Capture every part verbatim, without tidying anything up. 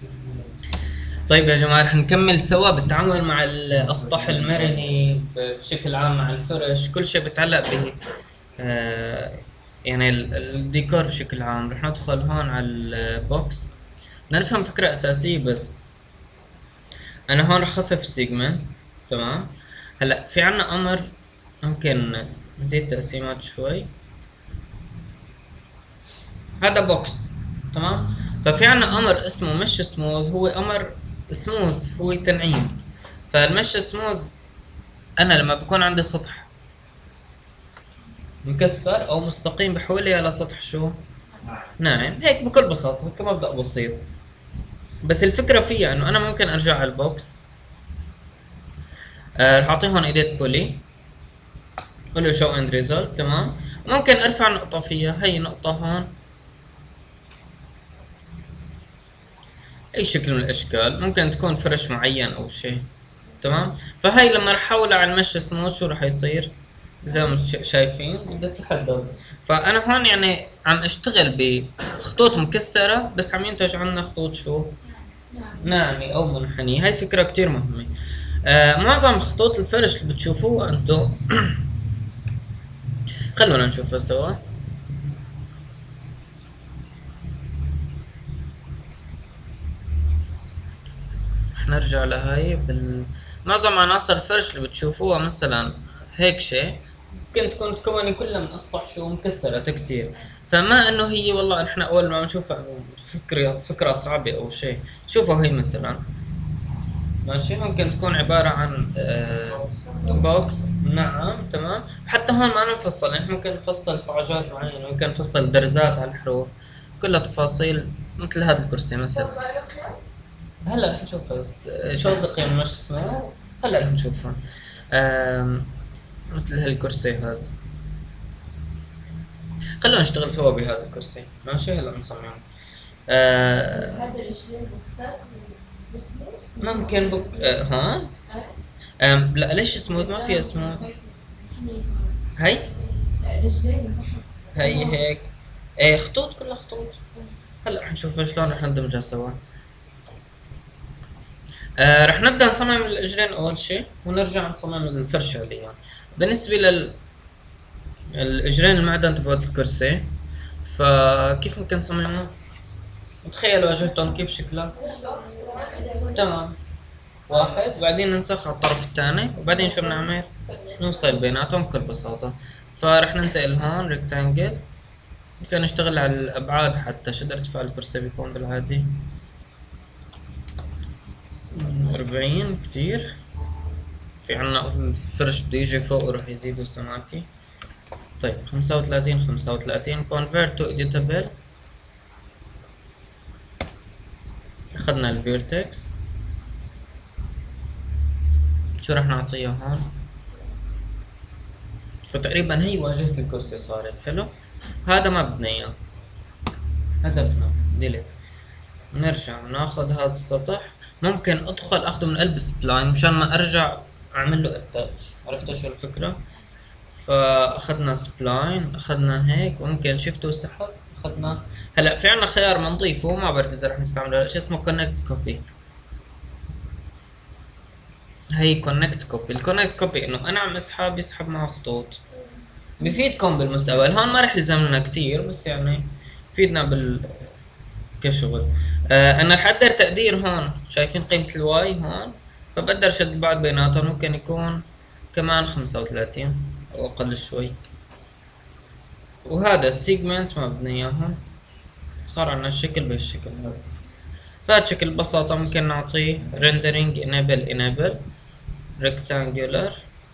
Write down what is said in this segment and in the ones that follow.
طيب يا جماعة رح نكمل سوا بالتعامل مع الأسطح المرني بشكل عام مع الفرش، كل شيء بيتعلق ب آه، يعني ال- الديكور بشكل عام. رح ندخل هون على البوكس، بدنا نفهم فكرة أساسية بس. أنا هون رح أخفف السيجمنتس، تمام. هلا في عنا أمر ممكن نزيد تقسيمات شوي. هذا بوكس، تمام. ففي عنا امر اسمه مش سموث، هو امر سموث، هو تنعيم. فالمش سموث انا لما بكون عندي سطح مكسر او مستقيم بحوله على سطح شو ناعم، هيك بكل بساطه كمبدأ بسيط. بس الفكره فيها انه انا ممكن ارجع على البوكس، آه رح اعطيه هون ايديت بولي، اقول له شو اند ريزلت، تمام. ممكن ارفع نقطه فيها، هي نقطه هون، اي شكل من الاشكال، ممكن تكون فرش معين او شيء، تمام. فهي لما رح احولها على المش سموث شو رح يصير؟ زي ما ش- شايفين بدها تتحدد. فانا هون يعني عم اشتغل بخطوط مكسره بس عم ينتج عنا خطوط شو ناعمه او منحنيه. هاي فكره كتير مهمه. آه معظم خطوط الفرش اللي بتشوفوها انتو خلونا نشوفها سوا. رح نرجع لهاي بال معظم عناصر الفرش اللي بتشوفوها مثلا هيك شيء ممكن تكون تكوني كلها من اسطح شو مكسره تكسير. فما انه هي والله نحن اول ما بنشوفها انه فكره فكره صعبه او شيء. شوفوا هي مثلا ماشي، ممكن تكون عباره عن آه بوكس، نعم تمام. حتى هون ما نفصل، يعني ممكن نفصل درجات معينه، ممكن نفصل درزات على الحروف، كلها تفاصيل مثل هذا الكرسي مثلا. هلا رح نشوفها. شو قصدك يعني مش اسمه؟ هلا رح نشوفها. آم، مثل هالكرسي هذا، خلونا نشتغل سوا بهذا الكرسي، ماشي. هلا نصمم. آه هذا الرجلين بوكسات بسموث ممكن بك آه ها آم لا ليش سموث؟ ما فيها سموث. هي رجلين تحت هي هيك، ايه خطوط كلها خطوط. هلا رح نشوف شلون رح ندمجها سوا. آه رح نبدا نصمم الاجرين اول شيء ونرجع نصمم الفرشه هذه. بالنسبه لل الاجرين المعدن تبعت الكرسي، فكيف ممكن نصممها؟ تخيل واجهتهم كيف شكلها. تمام، واحد بعدين ننسخ على الطرف الثاني وبعدين شو بنعمل؟ نوصل بيناتهم بكل بساطة. فرح ننتقل هون ريكتانجل، ممكن نشتغل على الأبعاد حتى. شو ارتفاع الكرسي بيكون بالعادي؟ أربعين كتير. في عنا الفرش بده يجي فوق وراح يزيدوا سماكي. طيب خمسة وثلاثين خمسة وثلاثين convert to editable. أخذنا الفيرتكس، شو رح نعطيها هون؟ فتقريبا هي واجهة الكرسي صارت حلو. هذا ما بدنا اياه، حذفنا ديليت. نرجع ناخذ هذا السطح، ممكن ادخل اخذه من قلب سبلاين مشان ما ارجع اعمل له اتاش. عرفت شو الفكرة؟ فاخذنا سبلاين، اخذنا هيك وممكن شيفت وسحب اخذنا. هلا في عنا خيار بنضيفه، ما بعرف اذا رح نستعمله، شو اسمه كونكت كوبي. هي كونكت كوبي. الكونكت كوبي انه انا عم اسحب يسحب معه خطوط، بفيدكم بالمستقبل. هون ما رح يلزمنا كتير بس يعني بفيدنا بال كشغل. آه انا رح اقدر تقدير هون، شايفين قيمة الواي هون، فبقدر شد البعض بيناتهم، ممكن يكون كمان خمسة وثلاثين او اقل شوي. وهذا السيجمنت ما بدنا اياهم، صار عنا الشكل بهالشكل هذا. فهذا شكل ببساطة ممكن نعطيه rendering enable enable rectangular.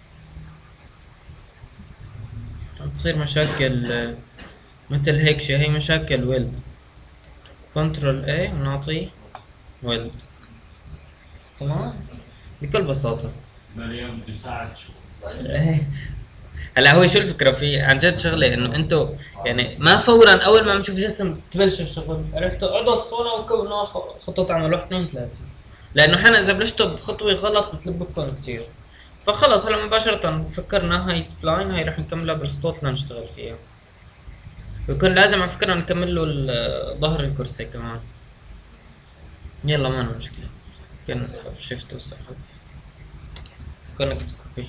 تصير مشاكل آه، مثل هيك شي، هي مشاكل ويلد. كنترول A ونعطي ويلد، تمام بكل بساطة. مريم بيساعد شو؟ هلا هو شو الفكرة فيه عن جد شغلة انه انتو يعني ما فورا اول ما بنشوف جسم تبلشوا الشغل، عرفتوا؟ اقعدوا اصفونا وكونوا خطط عمل واحد اثنين ثلاثة، لانه حنا اذا بلشتوا بخطوة غلط بتلبكم كثير. فخلص هلا مباشرة فكرنا هاي سبلاين، هاي رح نكملها بالخطوط اللي نشتغل فيها. ويكون لازم على فكرة نكمل له ظهر الكرسي كمان. يلا ما أنا مشكلة. كان نسحب شيفت وسحب كونكت كوبي.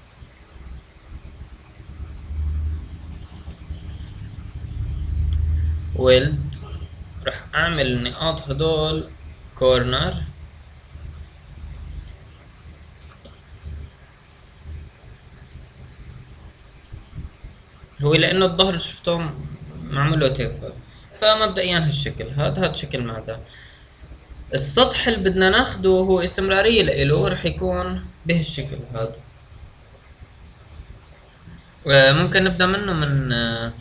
ويلد راح اعمل النقاط هدول كورنر. هو لانه الظهر شفتهم معمول له تيبر، فمبدئيا هالشكل هذا هذا شكل مع ذا. السطح اللي بدنا ناخده هو استمرارية لإله رح يكون بهالشكل هذا. ممكن نبدأ منه من آه،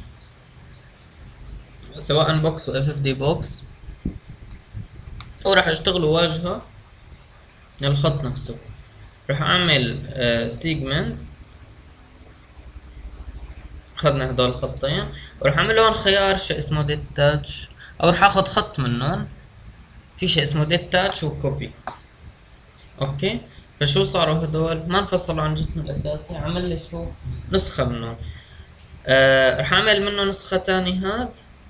سواء بوكس و اف اف دي بوكس، او راح اشتغل واجهة للخط نفسه. راح اعمل سيجمنت، اخذنا هدول الخطين وراح اعمل هون خيار شيء اسمه ديتاتش، او راح اخذ خط منهم في شيء اسمه ديتاتش وكوبي. اوكي، فشو صاروا هدول؟ ما انفصلوا عن الجسم الاساسي، عمل لي شو نسخة منهم. آه راح اعمل منه نسخة تاني هاد،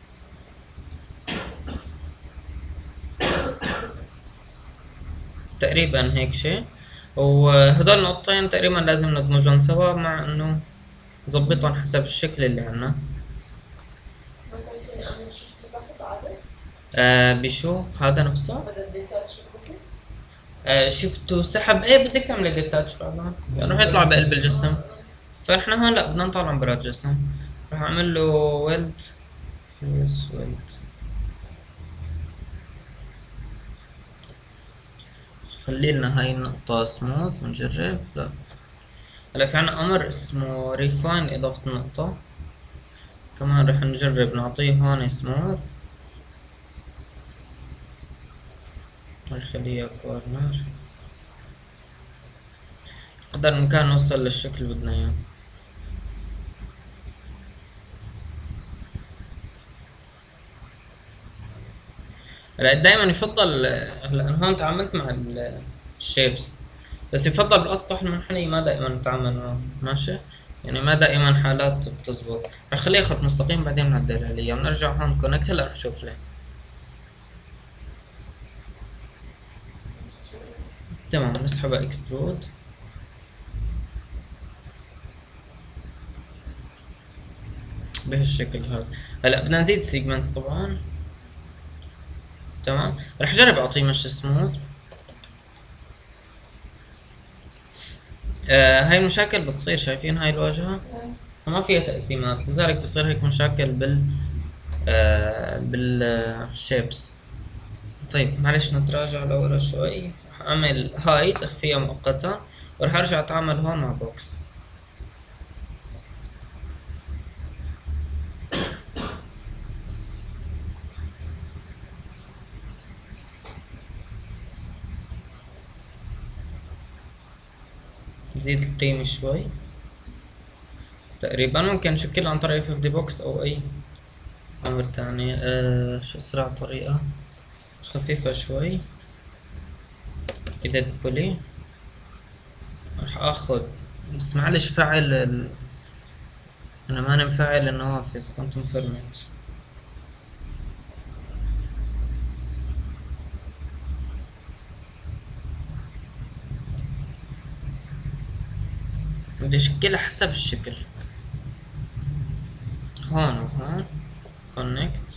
تقريبا هيك شيء. وهدول النقطتين تقريبا لازم ندمجهم سوا، مع انه نظبطهم حسب الشكل اللي عنا. ما كان فيني اعمل شيفت وسحب عادي؟ آه بشو هذا نفسه؟ بدل ديتاتش وكوبي؟ آه شفت وسحب. ايه بدك تعملي ديتاتش بعدها يعني راح يطلع بقلب الجسم. فنحن هون لا بدنا نطلع برا الجسم. راح اعمل له ويلد يس ويلد. خلي لنا هاي النقطة سموث ونجرب. لا هلا في عنا امر اسمه ريفاين اضافة النقطة، كمان راح نجرب نعطيه هون سموث ونخليها كورنر قدر الامكان نوصل للشكل اللي بدنا اياه. هلا دائما يفضل، هلا انا هون تعاملت مع الشيبس، بس يفضل بالاسطح المنحني ما دائما نتعامل معه، ماشي؟ يعني ما دائما حالات بتزبط. رح خليها خط مستقيم بعدين بنعدل عليه. بنرجع هون كونكت. هلا رح نشوف ليه. تمام نسحبها اكسترود. بهالشكل هذا. هلا بدنا نزيد سيجمنتس طبعا. تمام رح اجرب اعطيه مش سموث. آه هاي المشاكل بتصير، شايفين هاي الواجهة ما فيها تقسيمات، لذلك بصير هيك مشاكل بال آه بالشيبس. طيب معلش نتراجع لورا شوي. رح اعمل هايد اخفيها مؤقتا ورح ارجع اتعامل هون مع بوكس. نزيد القيمة شوي تقريبا. ممكن نشكلها عن طريق اف اف دي بوكس او اي امر تاني. آه شو اسرع طريقة؟ خفيفة شوي. ايديت بولي. رح اخذ بس معلش فعل ال... انا ماني مفعل النوافذ، كنت مفرمت. بدي اشكلها حسب الشكل. هون وهون كونكت.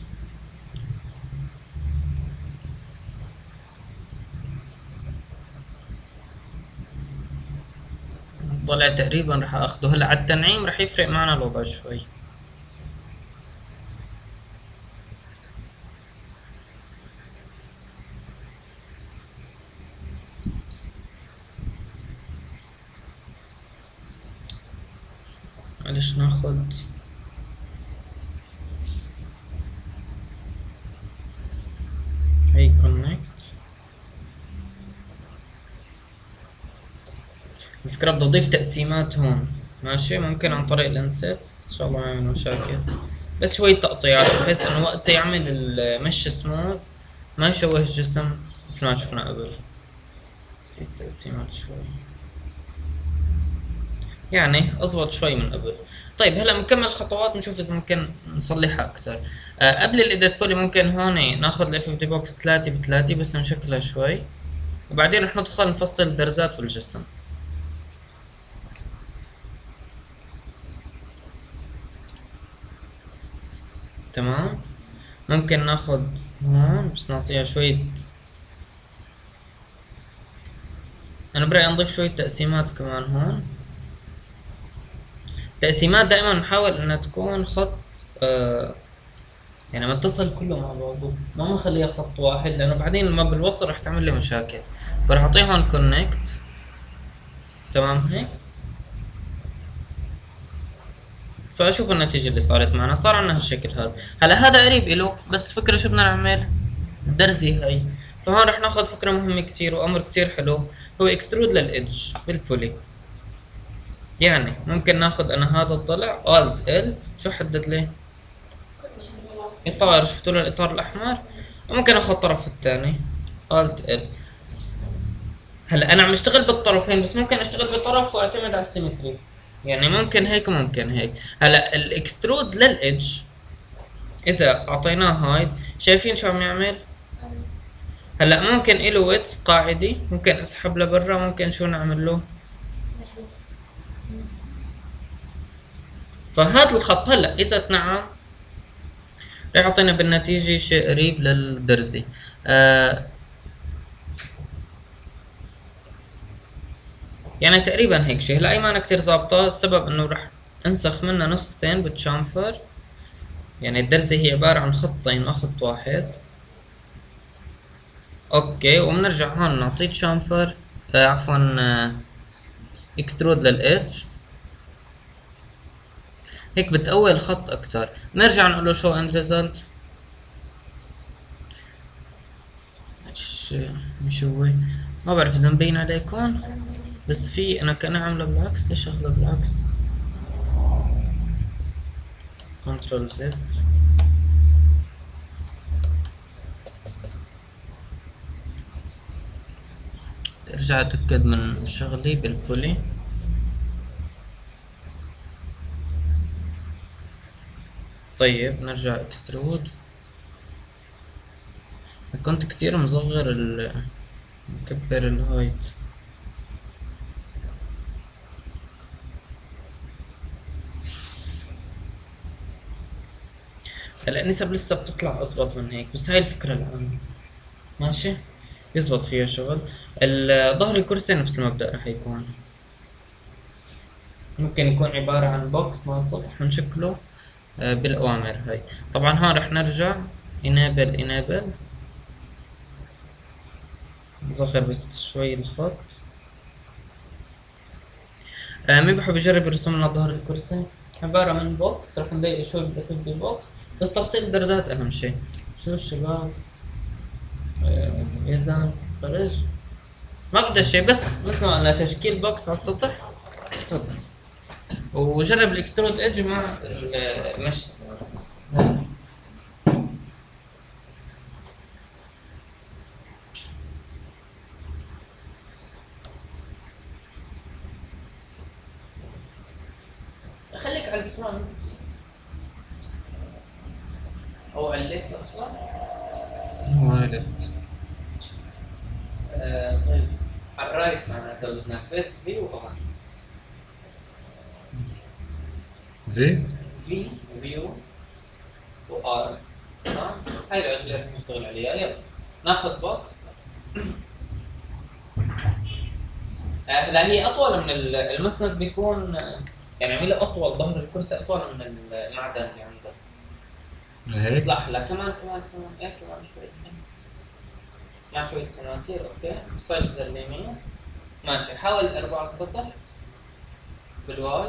طلع تقريبا رح اخذه. هلا على التنعيم رح يفرق معنا الوضع شوي. معلش ناخد هي كونكت. الفكرة بدي اضيف تقسيمات هون، ماشي؟ ممكن عن طريق الانسيتس ان شاء الله ما يعمل مشاكل، بس شوية تقطيعات بحيث انه وقت يعمل المش سموث ما يشوه الجسم مثل ما شفنا قبل. زيد تقسيمات شوي يعني اضبط شوي من قبل. طيب هلا بنكمل الخطوات نشوف اذا ممكن نصلحها اكثر. آه قبل الايديت بولي ممكن هون ناخذ الاف اف دي بوكس ثلاثة بثلاثة بس نشكلها شوي، وبعدين رح ندخل نفصل الدرزات والجسم. تمام. ممكن ناخذ هون بس نعطيها شوية، انا برأيي نضيف شوية تقسيمات كمان هون. تقسيمات دائما نحاول انها تكون خط آه يعني متصل كله مع بعضه، ما بنخليها خط واحد لانه بعدين لما بالوصل رح تعمل لي مشاكل. فرح اعطيه هون كونكت. تمام هيك. فاشوف النتيجة اللي صارت معنا، صار عنا هالشكل هذا. هلا هذا قريب إله، بس فكرة شو بدنا نعمل؟ الدرزي هاي. فهون رح ناخذ فكرة مهمة كتير وامر كتير حلو، هو اكسترود للإدج بالبولي. يعني ممكن ناخذ انا هذا الضلع الت ال، شو حدد لي؟ اطار، شفتوا له الاطار الاحمر؟ وممكن اخذ الطرف الثاني الت ال. هلا انا عم اشتغل بالطرفين، بس ممكن اشتغل بطرف واعتمد على السيمتري، يعني ممكن هيك وممكن هيك. هلا الاكسترود للإدج اذا اعطيناه هاي، شايفين شو عم يعمل؟ هلا ممكن له ويدث قاعدي، ممكن اسحب لبرا، ممكن شو نعمل له؟ فهذا الخط هلا اذا تنعم رح يعطينا بالنتيجة شيء قريب للدرزي. آه يعني تقريبا هيك شيء. هلا اي مانا كتير ظابطة، السبب انه رح انسخ منها نسختين بالشامفر. يعني الدرزي هي عبارة عن خطين ما خط واحد. اوكي، وبنرجع هون نعطيه شامفر، آه عفوا آه اكسترود للإدج. هيك بتقوي الخط اكتر. نرجع نقول له شو اند ريزلت. مش هو، ما بعرف اذا مبين عليكم، بس في انا كأني عامله بالعكس. ليش اخذها بالعكس؟ كنترول زد. ارجع اتأكد من شغلي بالبولي. طيب نرجع اكسترود. كنت كتير مصغر ال مكبر الهايت. هلا النسب لسه بتطلع اضبط من هيك، بس هاي الفكرة العامة ماشي، يزبط فيها شغل. ظهر الكرسي نفس المبدأ رح يكون، ممكن يكون عبارة عن بوكس مع سطح بنشكله بالأوامر هاي. طبعا هون رح نرجع enable enable، نصغر بس شوي الخط. آه مين بحب يجرب يرسم لنا ظهر الكرسي؟ عبارة من بوكس، رح نضيق شوي بالإف بوكس، بس تفصيل الدرجات أهم شيء. شو الشباب؟ آه يزن فرج ما بدها شيء، بس مثل ما قلنا تشكيل بوكس على السطح. تفضل. وجرب الاكسترود ايدج مع المشي. خليك على الفرونت او على الليفت اصلا. هو على ليفت. آه طيب على الرايت معناته بدنا فيس في وار. في في فيو وار. تمام، هاي العجله رح نشتغل عليها. يلا ناخذ بوكس. آه لا هي اطول من المسند، بيكون يعني عميله اطول، ظهر الكرسي اطول من المعدن اللي عنده. هيك اطلع لا كمان كمان كمان ايه كمان شوي مع شوية سناتير. اوكي صيد زلمين ماشي. حاول اربع السطح بالواي.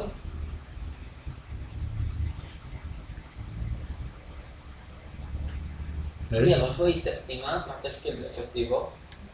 هيك يلا شوية تقسيمات مع تشكيل الاف دي بوكس.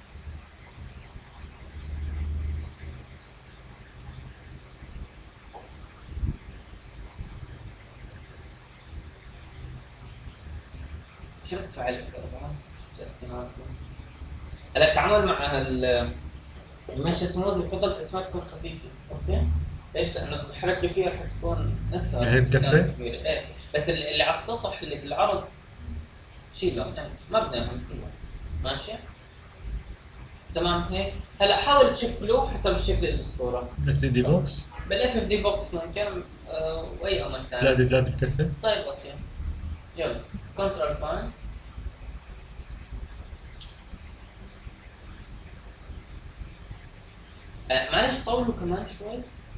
شو بتفعل في اربعة تقسيمات بس. هلا التعامل مع المشي سموث بفضل الاسماك تكون خفيفة. اوكي ليش؟ لانه الحركة فيها رح تكون اسهل. هي بكفي؟ ايه بس اللي على السطح اللي بالعرض شيلهم يعني ما بدنا اياهم كلهم. ماشي تمام هيك. هلا حاول تشكله حسب الشكل اللي بالصوره. اف تي دي بوكس. بالاف اف دي بوكس ممكن آه واي امر ثاني. ثلاثة ثلاثة بكفي. طيب اوكي يلا كنترول بوينتس. آه معلش طولوا كمان شوي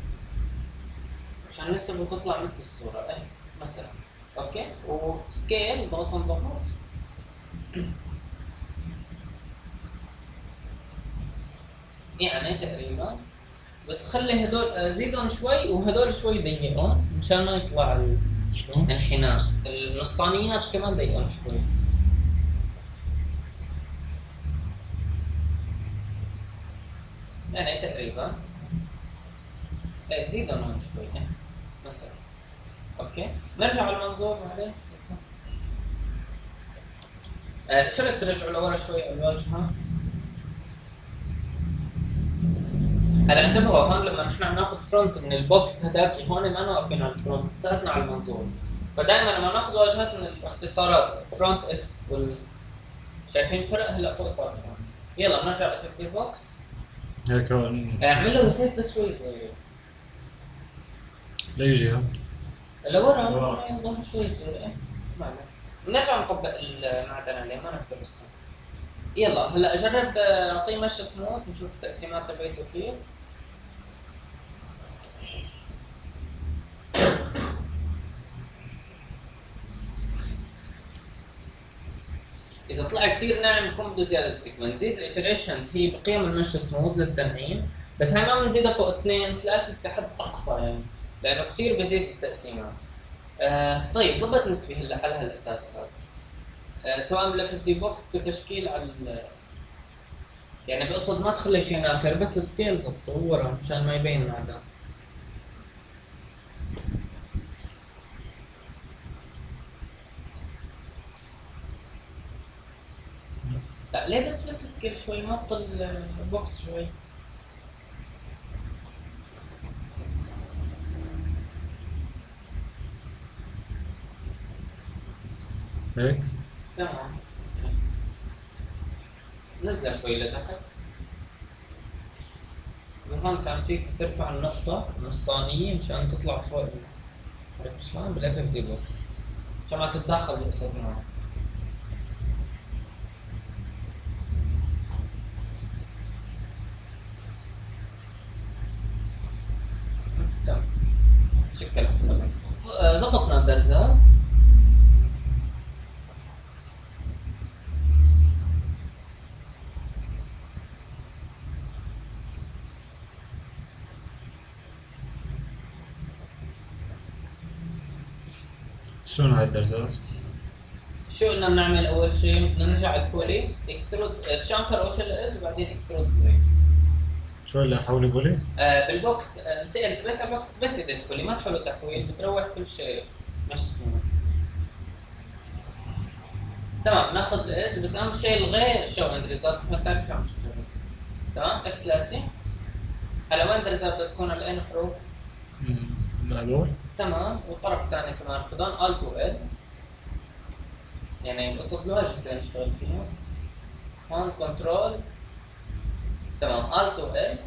عشان لسه بتطلع مثل الصورة. ايه مثلا اوكي وسكيل ضغط ضغط. يعني تقريبا بس خلي هدول آه، زيدهم شوي وهدول شوي ضيقهم مشان ما يطلع شلون؟ الانحناء. النصانيات كمان ضيقهم شوي. يعني تقريبا ايه زيدهم هون شوي إيه. مثلا اوكي نرجع على المنظور بعدين. آه شو بدك ترجعوا لورا شوي على الواجهه. هلا انتبهوا هون لما نحن ناخذ فرونت من البوكس هداك هون ما واقفين على الفرونت صرفنا على المنظور. فدائما لما ناخذ واجهات من الاختصارات فرونت اف وال شايفين الفرق هلا فوق صار هون. يلا نرجع لتكتيك بوكس. هيك هون. آه، اعمل له روتيت بس شوي صغير لا يجي ها. لورا بس ما ينضم شوي صغير. ايه معنا بنرجع نطبق المعدن عليه ما نكتب بس. يلا هلا جرب آه، اعطيه مشي سموث نشوف التقسيمات تبعته كيف. اذا طلع كثير ناعم بكون بده زياده سيكونس. نزيد الايتريشنز هي بقيم المشي سموث للتنعيم بس هاي ما بنزيدها فوق اثنين ثلاثه كحد اقصى يعني لانه كثير بزيد التقسيمات. آه طيب ضبط نسبي هلا على هالاساس هذا. آه سواء بالاف دي بوكس بتشكيل على يعني بقصد ما تخلي شيء نافر بس السكيل ظبطه ورا مشان ما يبين المعدن. لا ليه بس بس سكيل شوي ما بطل البوكس شوي. هيك. تمام نزله شوي لتحت. وهون كان فيك ترفع النقطة النصانية مشان تطلع فوق. عرفت شلون؟ بالاف اف دي بوكس عشان ما تتداخل بالقصد معه. تمام شكل حسب ظبطنا الدرزات. شلون هاي الدرزات؟ شو قلنا بنعمل اول شيء؟ بدنا نرجع على البولي اكسترود تشامفر اول شيء للإج وبعدين اكسترود صغير. شو هلا حولي بولي؟ آه بالبوكس آه، انتقل بس على البوكس بس اذا تدخلي ما تحولوا تحويل بتروح كل شيء مش سموث. تمام ناخذ الإج بس اهم شيء الغير الشو اند ريزلت ما بتعرف شو عم تشتغل. تمام اف ثلاثة. هلا وين الريزلت بدها تكون على اي حروف؟ هذول. تمام والطرف الثاني كمان خذون الت و ال يعني القصد لوجيك نشتغل فيها. هون كنترول تمام الت و ال.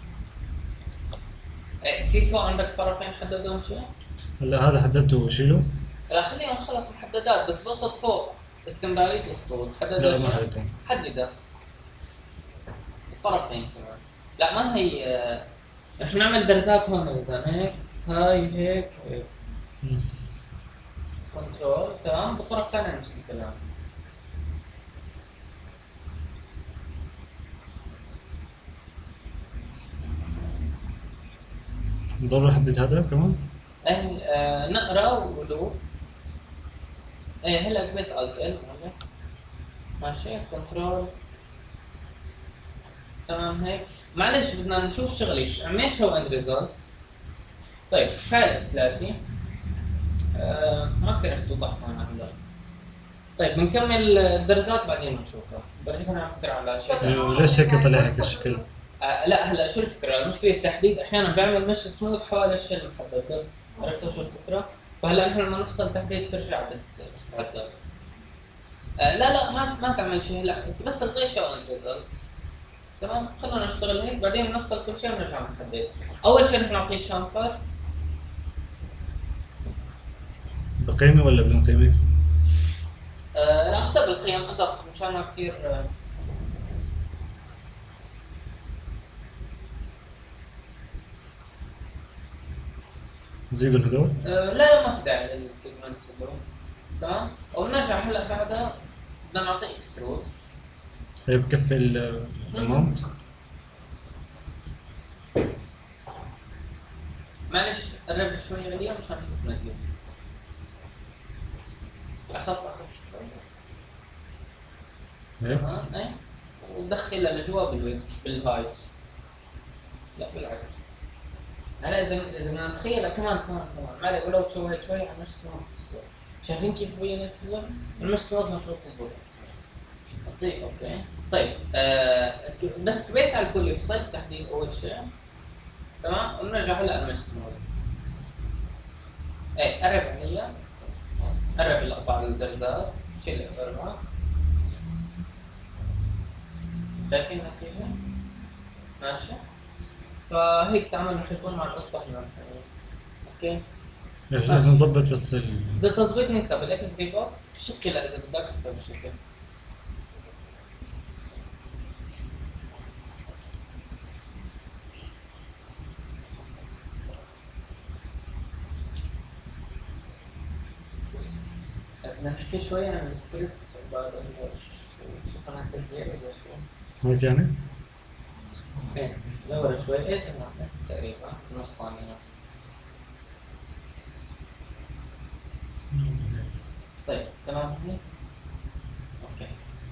ايه في فوق عندك طرفين حددهم شيء؟ هلا هذا حددته شيله؟ لا خليهم خلص محددات بس بقصد فوق استمرارية الخطوط حددها لا ما شيء؟ حددته. حددها الطرفين كمان. لا ما هي آه، رح نعمل درزات هون اذا هيك هاي هيك هيك. كنترول تمام بالطرف الثاني نفس الكلام. نضل نحدد هذا كمان؟ ايه آه نقرا ولوب. ايه هلا بس الت ال ماشي كنترول تمام هيك. معلش بدنا نشوف شغلي عمل شو اند ريزلت. طيب فعل ثلاثة آه ما كثير رح توضح معنا هلا. طيب بنكمل الدرزات بعدين بنشوفها. برجيك انا افكر على شيء. ليش هيك طلع هيك الشكل؟ آه لا هلا شو الفكره؟ المشكله التحديد احيانا بعمل مش سموث حوالي الشيء المحدد بس. عرفتوا شو الفكره؟ فهلا نحن لما نفصل تحديد ترجع بتتعدل. آه لا لا ما ما تعمل شيء، لا انت بس تلغي شو اند ريزلت. تمام، خلينا نشتغل هيك بعدين نفصل كل شيء ونرجع نحدد. اول شيء نحن نعطيه شامفر. بقيمة ولا بدون قيمة؟ آه انا اخذها بالقيم ادق مشان كثير. آه نزيدوا الهدول؟ آه لا لا ما في داعي للسيجمنتس هدول. تمام، وبنرجع هلا بعدها بدنا نعطيه اكسترود. هي بكفي الاماونت؟ معلش قرب شوي عليها مشان نشوف نتيجة. اخف اخف شوي. هيك؟ تمام ايه، وتدخلها لجوا بالويدث بالهايت. لا بالعكس. هلا اذا اذا بدنا نتخيلها كمان كمان كمان معلش ولو تشوهت شوي على Meshsmooth. شايفين كيف بينت هلا؟ Meshsmooth المفروض تزبط. طيب اوكي. طيب آه بس بس على الكل في سايت تحديد اول شيء. تمام، وبنرجع هلا على Meshsmooth. ايه قرب عليها. قرب الاربع الدرزات، شيل الاربعه. شايفين النتيجه؟ ماشي. فهيك تعامل رح يكون مع الاصبع هنا. اوكي. بدنا نظبط بس ال... بدها تظبيط نسب الاف بي بوكس شكلها اذا بدك تسوي الشكل. بدنا نحكي شوي عن السكريبتس بعد شو قناة التسجيل ولا شو؟ هيك يعني؟ ايه دور شوي. ايه تمام تقريبا نص ثانية. طيب تمام هيك؟ اوكي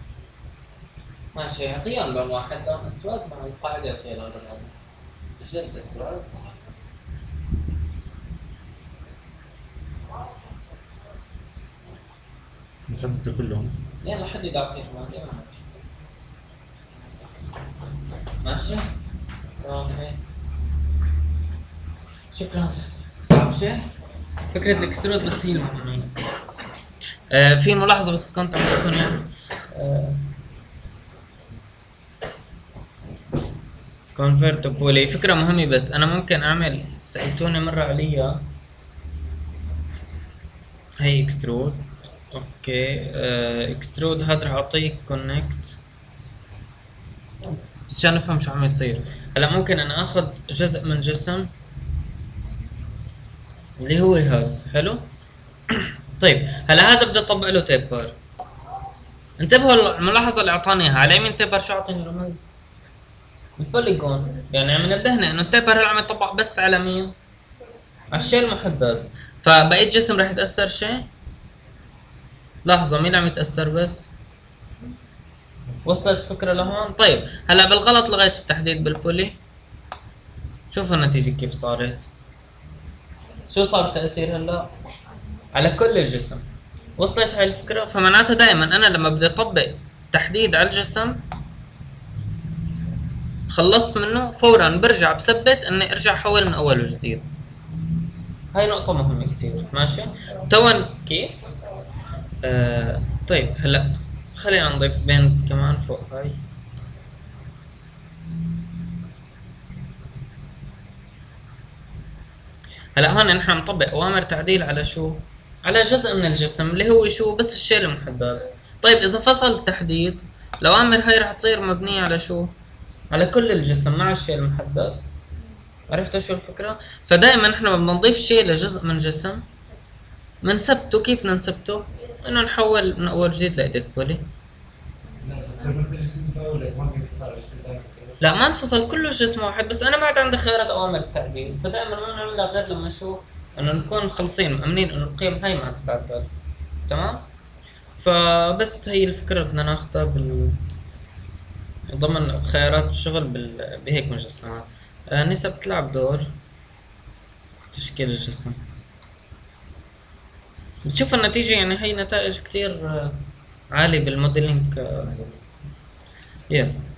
ماشي. اعطيها لون واحد، لون اسود مع القاعدة يعطيها لون رمادي. جد اسود. نثبته كلهم. يلا حد يدافع رمادي ماشي. ماشي؟ اوكي شكرا. صعب شيء؟ فكرة الاكسترود بس هي المهمة. آه في ملاحظة بس كنت عم بكون يعني آه convert to poly فكرة مهمة، بس أنا ممكن أعمل سألتوني مرة عليها. هي اكسترود. اوكي آه اكسترود هاد رح أعطيه كونكت بس عشان نفهم شو عم يصير. هلا ممكن أنا آخذ جزء من جسم اللي هو هذا. حلو. طيب هلا هذا بدي اطبق له تيبر. انتبهوا الملاحظه اللي اعطاني اياها على يمين تيبر شو اعطيني رمز؟ البوليجون. يعني عم ينبهنا انه التيبر هلا عم يطبق بس على مين؟ على الشيء المحدد. فبقيت جسم رح يتاثر شيء؟ لحظه مين عم يتاثر بس؟ وصلت الفكره لهون؟ طيب هلا بالغلط لغيت التحديد بالبولي. شوفوا النتيجه كيف صارت. شو صار التاثير هلا؟ على كل الجسم. وصلت هاي الفكرة؟ فمعناته دائما أنا لما بدي أطبق تحديد على الجسم خلصت منه فورا برجع بثبت إني أرجع أحول من أول وجديد. هاي نقطة مهمة كثير. ماشي؟ تون كيف؟ آه طيب هلا خلينا نضيف بنت كمان فوق هاي. هلا هون نحن نطبق أوامر تعديل على شو؟ على جزء من الجسم اللي هو شو؟ بس الشيء المحدد. طيب إذا فصل التحديد الأوامر هاي رح تصير مبنية على شو؟ على كل الجسم مع الشيء المحدد. عرفتوا شو الفكرة؟ فدائما نحن لما نضيف شيء لجزء من جسم بنثبته. كيف نثبته؟ إنه نحول من أول جديد لإيديت بولي. لا ما انفصل كله جسم واحد، بس أنا ما عاد عندي خيارات أوامر التعديل، فدائما ما نعملها غير لما نشوف انه نكون مخلصين مأمنين انه القيم هاي ما عم تتعدل. تمام؟ فبس هي الفكرة بدنا ناخذها بال ضمن خيارات الشغل بال... بهيك مجسمات. آه نسب تلعب دور تشكيل الجسم. بتشوف النتيجة يعني هي نتائج كتير آه عالية بالموديلينج. آه يلا